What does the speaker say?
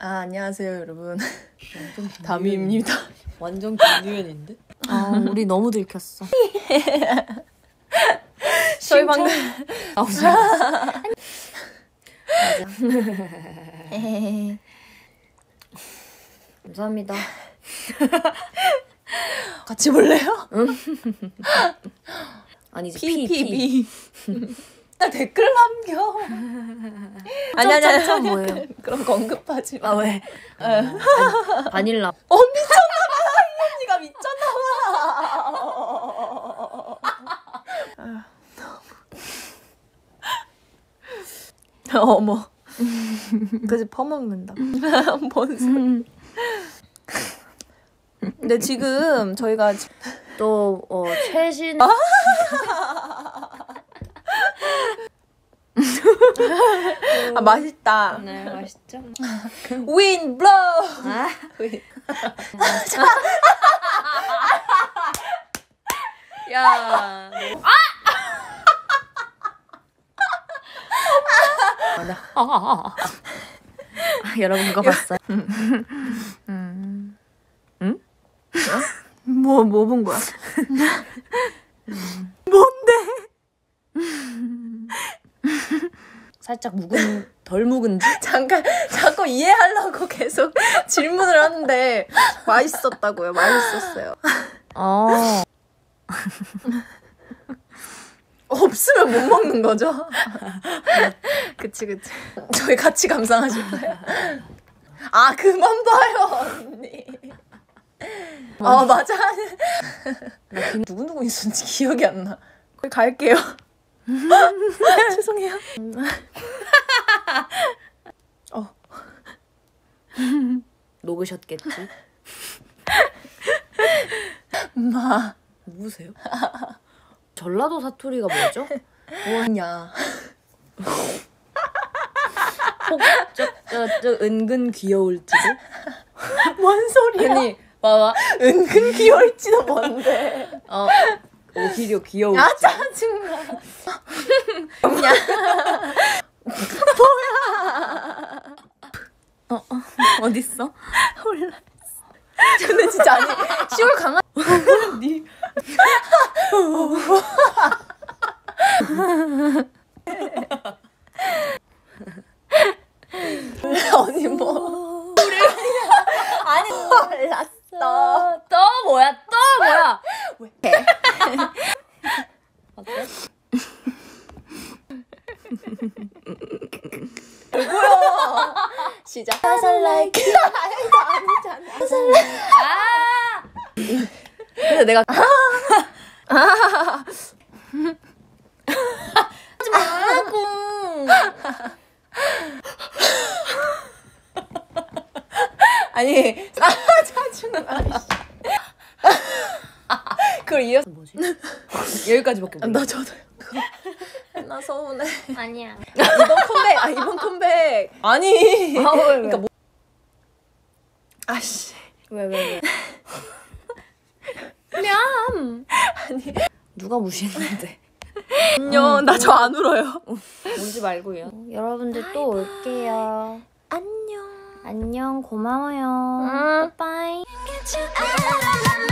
안녕하세요 여러분. 다미입니다. 완전 김유연인데? 우리 너무 들켰어. 저희 방금 감사합니다. 같이 볼래요? 응? 아니지 PPB. 나 댓글 남겨. 아니 뭐예요? 그런 거 언급하지 마. 아 왜? 바닐라. 미쳤나봐. 이 언니가 미쳤나봐. 어머. 그래서 퍼먹는다. 뭔 소리. 근데 지금 저희가 또 최신 맛있다. 네 맛있죠? 윈 블로. 야. 여러분 그거 봤어요? 응? 뭐 본 거야? 뭔데? 살짝 덜 묵은지? 잠깐 자꾸 이해하려고 계속 질문을 하는데 맛있었다고요. 맛있었어요. 없으면 못 먹는 거죠? 그치. 저희 같이 감상하실 거예요. 아 그만 봐요 언니. 맞아. 나 누구 있었는지 기억이 안 나. 거기 갈게요. 죄송해요. 녹으셨겠지? 엄마 누구세요? 전라도 사투리가 뭐죠? 뭐냐? 저 은근 귀여울지도? 뭔 소리야? 아니 봐봐. 은근 귀여울지도 뭔데? 오히려 귀여울지. 아 짜증나. 뭐냐? 뭐야? 어딨어? 몰라. 근데 진짜 아니 시골 강아. 니. 언니 뭐? 아니 몰랐어. 또 뭐야? 왜? 어때? 누구요? 시작. like. 이거 아니잖아. 근데 내가 하지 말라고. 아니 짜증나. 그걸 이어서 뭐지? 여기까지밖에 몰라. 나 저도요. 나 서운해. 아니야. 이번 컴백. 아니. 왜? 그러니까 뭐. 아씨. 왜? 냠. 아니. 누가 무시했는데? 안녕. 나 저 안 울어요. 울지 말고요. 여러분들 또 올게요. 안녕. 안녕. 고마워요. 빠이빠이.